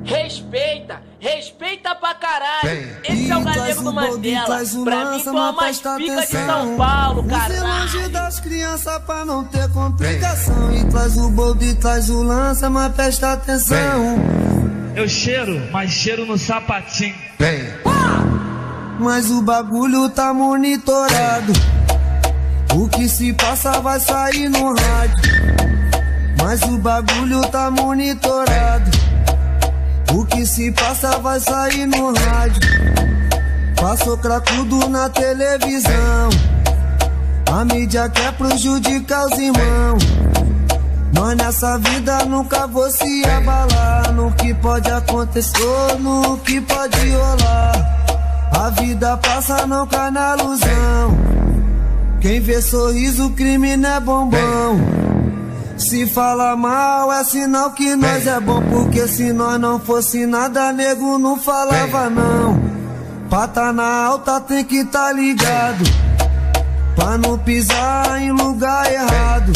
Respeita, respeita pra caralho. Esse é o Galego do Mandela. Pra mim tu é a mais pica de São Paulo, caralho. Longe das crianças pra não ter complicação. E traz o boldo e traz o lança, mas presta atenção. Eu cheiro, mas cheiro no sapatinho. Mas o bagulho tá monitorado. O que se passa vai sair no rádio. Mas o bagulho tá monitorado. O que se passa vai sair no rádio. Passou cracudo na televisão. A mídia quer prejudicar os irmãos. Mas nessa vida nunca vou se abalar. No que pode acontecer ou no que pode rolar. A vida passa, não cai na ilusão. Quem vê sorriso, crime não é bombom. Se fala mal é sinal que nós é bom. Porque se nós não fosse nada, nego não falava não. Pra tá na alta tem que tá ligado, pra não pisar em lugar errado.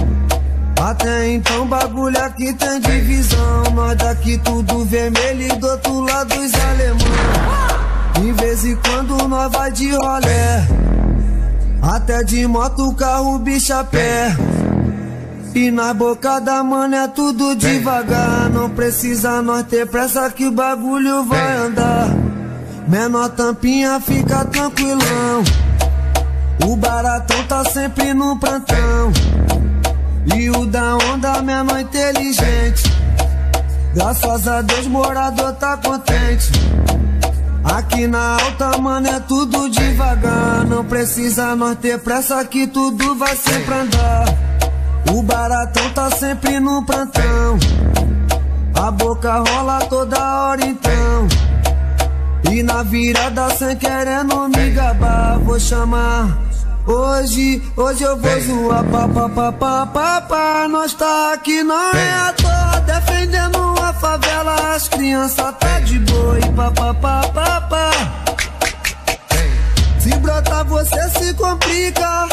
Até então bagulho aqui tem divisão. Nós daqui tudo vermelho e do outro lado os alemão. De vez em quando nós vai de rolé, até de moto, carro, bicho a pé. E na boca da mano é tudo devagar. Não precisa nós ter pressa que o bagulho vai andar. Menor tampinha, fica tranquilão. O baratão tá sempre no plantão. E o da onda, menor inteligente. Graças a Deus, morador tá contente. Aqui na alta, mano, é tudo devagar. Não precisa nós ter pressa que tudo vai sempre andar. O baratão tá sempre no plantão. A boca rola toda hora então. E na virada sem querendo me gabar, vou chamar. Hoje eu vou zoar, papapá. Nós tá aqui, não é à toa, defendendo a favela. As crianças tá de boa e papapá. Se brotar você se complica.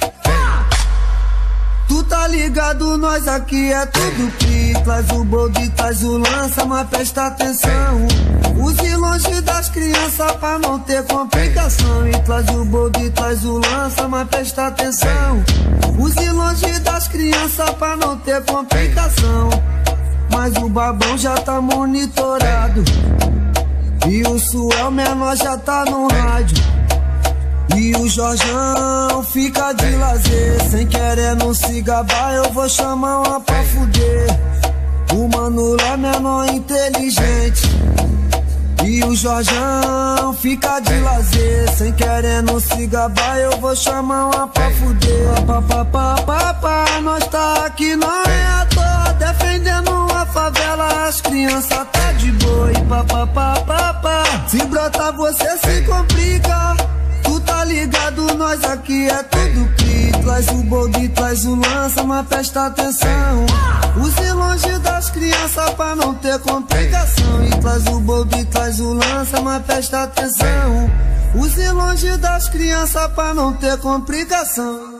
Tu tá ligado, nós aqui é tudo que traz o boldo e traz o lança, mas presta atenção. Use longe das crianças pra não ter complicação. E traz o boldo e traz o lança, mas presta atenção. Use longe das crianças pra não ter complicação. Mas o babão já tá monitorado. E o Suel menor já tá no rádio. E o Jorjão fica de lazer. Sem querer não se gabar, eu vou chamar uma pra fuder. O mano lá menor inteligente. E o Jorjão fica de lazer. Sem querer não se gabar, eu vou chamar uma pra fuder. Papapá, nós tá aqui, não é à toa, defendendo a favela. As crianças tá de boa e papapá. Se brotar você se complica. Tu tá ligado, nós aqui é tudo que traz o boldo e traz o lança, mas presta atenção. Use longe das crianças pra não ter complicação. E traz o boldo e traz o lança, mas presta atenção. Use longe das crianças pra não ter complicação.